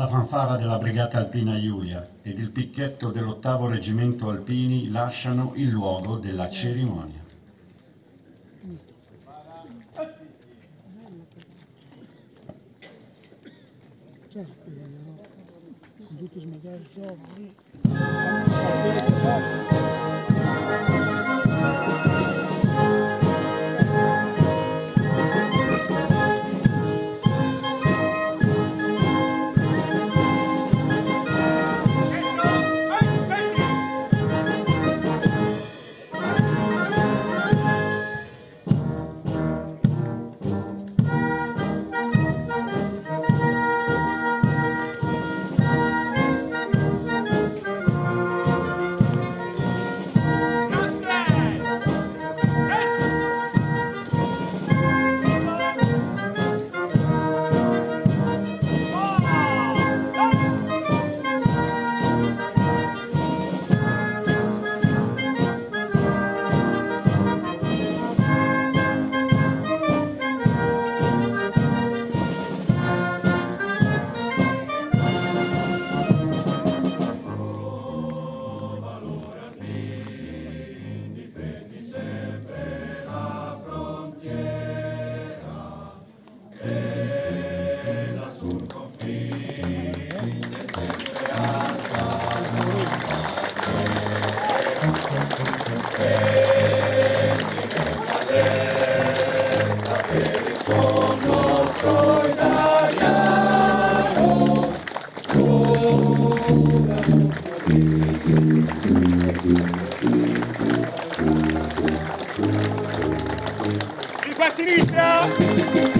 La fanfara della Brigata Alpina Giulia ed il picchetto dell'8° Reggimento Alpini lasciano il luogo della cerimonia. Di qua a sinistra!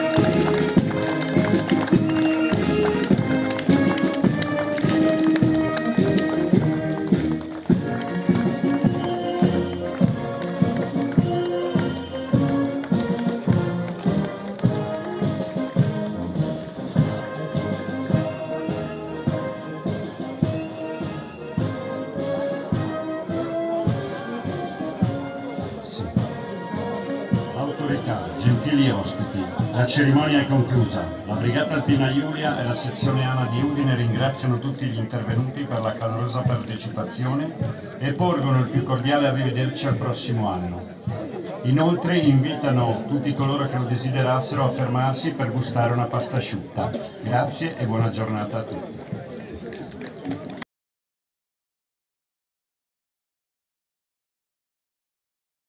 Autorità, gentili ospiti, la cerimonia è conclusa. La Brigata Alpina Giulia e la sezione AMA di Udine ringraziano tutti gli intervenuti per la calorosa partecipazione e porgono il più cordiale arrivederci al prossimo anno. Inoltre invitano tutti coloro che lo desiderassero a fermarsi per gustare una pasta asciutta. Grazie e buona giornata a tutti.